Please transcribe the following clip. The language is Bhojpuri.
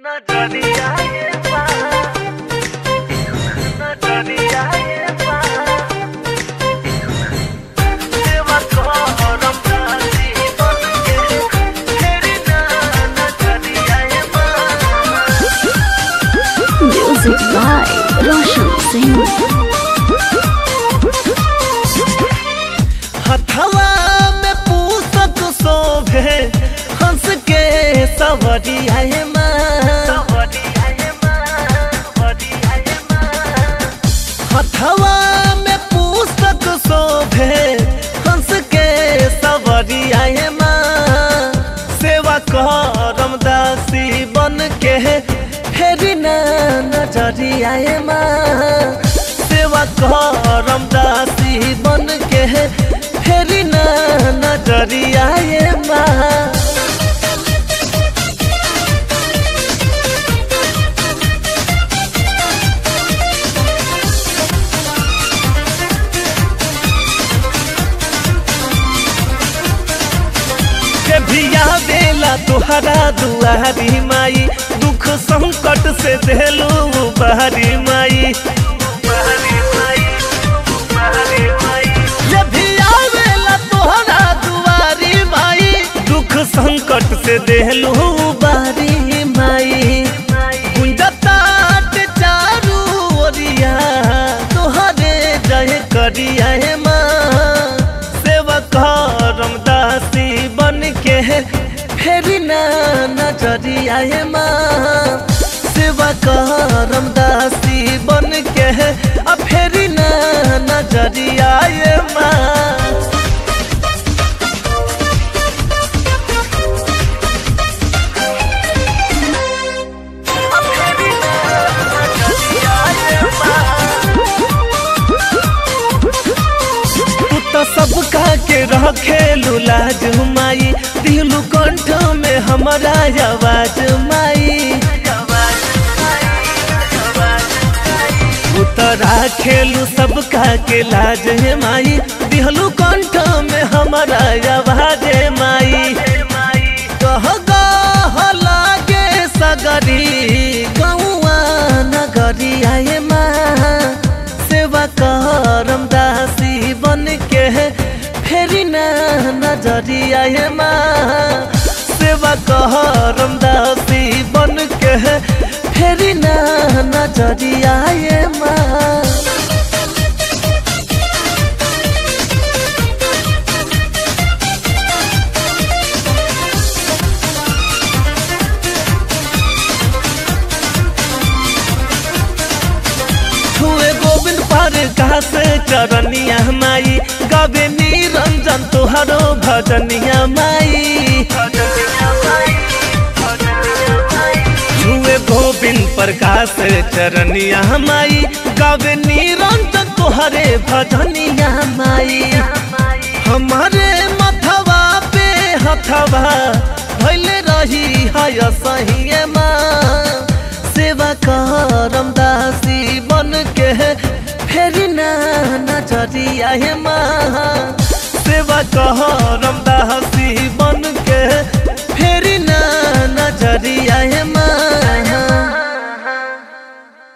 Music by Roshan Singh. हथवा में पूसक शोभे हंस के सवरिया हथवा में पूसक शोभे हंस के सवरिया सेवा करम दासी बन के फेरी नजरिया सेवा करम दासी बन के फेरी नजरिया भिया देला तुहरा दुआरी माई दुख संकट से देलू बहरी माई ये भिया देला तुहरा दुआरी माई दुख संकट से देलू बहरी माई गुंजता चारू ओरिया तुहरे जय करिया सेवा करम दासी बन के फेरी नजरिया सेवा करम दासी बन के फेरी नजरिया सबका के रखेलू लाज माई दिलू कंठ में हमारा आवाज माई उतरा खेलू सबका के लाज माई दिलू कंठ में हमारा आवाज माई कह गह लागे सगरी गौआ नगरिया सेवा करम दासी बन के फेरी नजरिया सेवा करम दासी बन के फेरी नजरिया गोविंद पर घास चरनिया माई गावे निरंजन तुहारो भजनिया माई छुए गोविंद प्रकाश चरनिया माई गावे निरंजन तुहरे भजनिया माई हमारे मथवा पे हथवा भइले रही है सही माँ सेवा करम दासी बन के फेरी नजरिया सेवा करम दासी बन के फेरी नजरिया